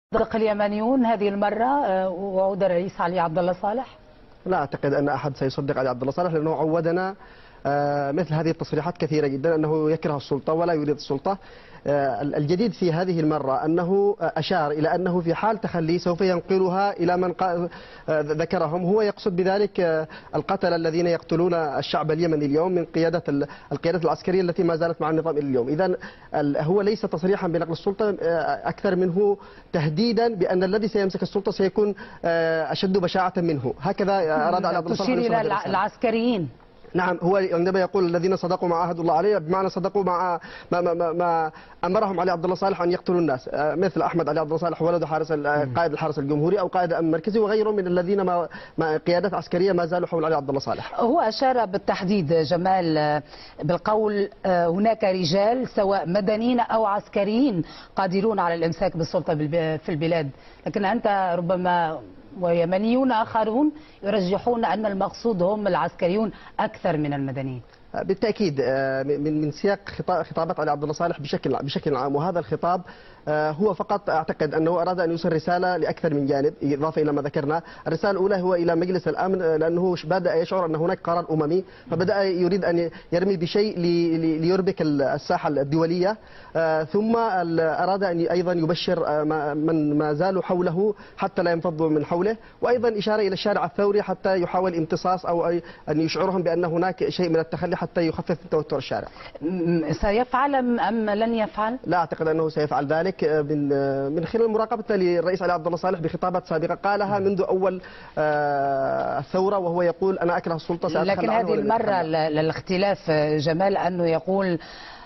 صدق اليمنيون هذه المرة وعود الرئيس علي عبد الله صالح؟ لا أعتقد أن أحد سيصدق علي عبد الله صالح، لأنه عودنا مثل هذه التصريحات كثيرة جدا أنه يكره السلطة ولا يريد السلطة. الجديد في هذه المرة أنه أشار إلى أنه في حال تخلي سوف ينقلها إلى من ذكرهم. هو يقصد بذلك القتلة الذين يقتلون الشعب اليمني اليوم من القيادة العسكرية التي ما زالت مع النظام إلى اليوم. إذن هو ليس تصريحا بنقل السلطة، أكثر منه تهديدا بأن الذي سيمسك السلطة سيكون أشد بشاعة منه. هكذا أراد علي عبد الله صالح. تشير إلى العسكريين. نعم، هو عندما يقول الذين صدقوا مع عهد الله عليه، بمعنى صدقوا مع ما امرهم علي عبد الله صالح ان يقتلوا الناس، مثل احمد علي عبد الله صالح ولد قائد الحرس الجمهوري او قائد الامن المركزي وغيرهم من الذين قيادات عسكريه ما زالوا حول علي عبد الله صالح. هو اشار بالتحديد جمال بالقول هناك رجال سواء مدنيين او عسكريين قادرون على الامساك بالسلطه في البلاد، لكن انت ربما ويمنيون آخرون يرجحون أن المقصود هم العسكريون أكثر من المدنيين. بالتأكيد من سياق خطابات علي عبد الله صالح بشكل عام، وهذا الخطاب هو فقط أعتقد أنه أراد أن يوصل رسالة لأكثر من جانب، إضافة إلى ما ذكرنا. الرسالة الأولى هو إلى مجلس الأمن، لأنه بدأ يشعر أن هناك قرار أممي، فبدأ يريد أن يرمي بشيء ليربك الساحة الدولية. ثم أراد أن أيضا يبشر من ما زالوا حوله حتى لا ينفضوا من حوله، وأيضا إشارة إلى الشارع الثوري حتى يحاول امتصاص أو أن يشعرهم بأن هناك شيء من التخلي حتى يخفف من توتر الشارع. سيفعل أم لن يفعل؟ لا أعتقد أنه سيفعل ذلك، من خلال مراقبته للرئيس علي عبد الله صالح بخطابات سابقة قالها منذ أول الثورة، وهو يقول أنا أكره السلطة سأتخلى لكن هذه المرة الاختلاف جمال أنه يقول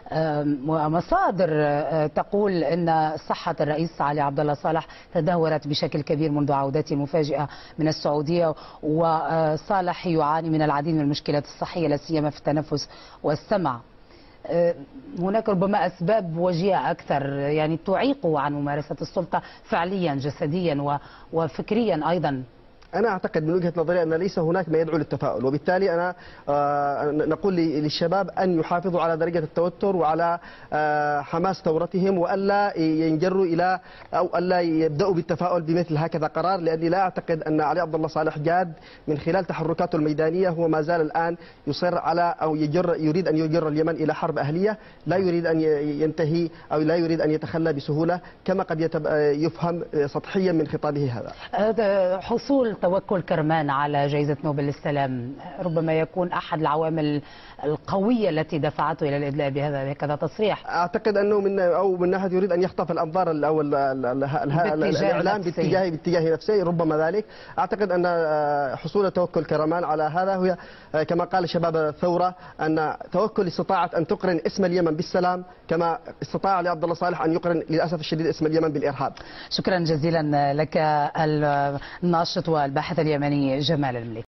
مصادر تقول أن صحة الرئيس علي عبد الله صالح تدهورت بشكل كبير منذ عودته المفاجئة من السعودية، وصالح يعاني من العديد من المشكلات الصحية لا سيما في التنفس والسمع. هناك ربما أسباب وجيهة أكثر يعني تعيقه عن ممارسة السلطة فعليا جسديا وفكريا أيضا. أنا أعتقد من وجهة نظري أن ليس هناك ما يدعو للتفاؤل، وبالتالي أنا نقول للشباب أن يحافظوا على درجة التوتر وعلى حماس ثورتهم، وألا ينجروا إلى أو ألا يبدأوا بالتفاؤل بمثل هكذا قرار، لأني لا أعتقد أن علي عبد الله صالح جاد من خلال تحركاته الميدانية. هو ما زال الآن يصر على أو يريد أن يجر اليمن إلى حرب أهلية، لا يريد أن ينتهي أو لا يريد أن يتخلى بسهولة كما قد يفهم سطحيا من خطابه هذا. حصول توكل كرمان على جائزة نوبل للسلام ربما يكون أحد العوامل القوية التي دفعته إلى الإدلاء بهذا تصريح. أعتقد أنه من ناحية يريد أن يخطف الأنظار أو الإعلام باتجاه نفسه، ربما ذلك. أعتقد أن حصول توكل كرمان على هذا هو كما قال شباب الثورة، أن توكل استطاعت أن تقرن اسم اليمن بالسلام كما استطاع علي عبد الله صالح أن يقرن للأسف الشديد اسم اليمن بالإرهاب. شكرا جزيلا لك الناشط والباحث اليمني جمال الملك.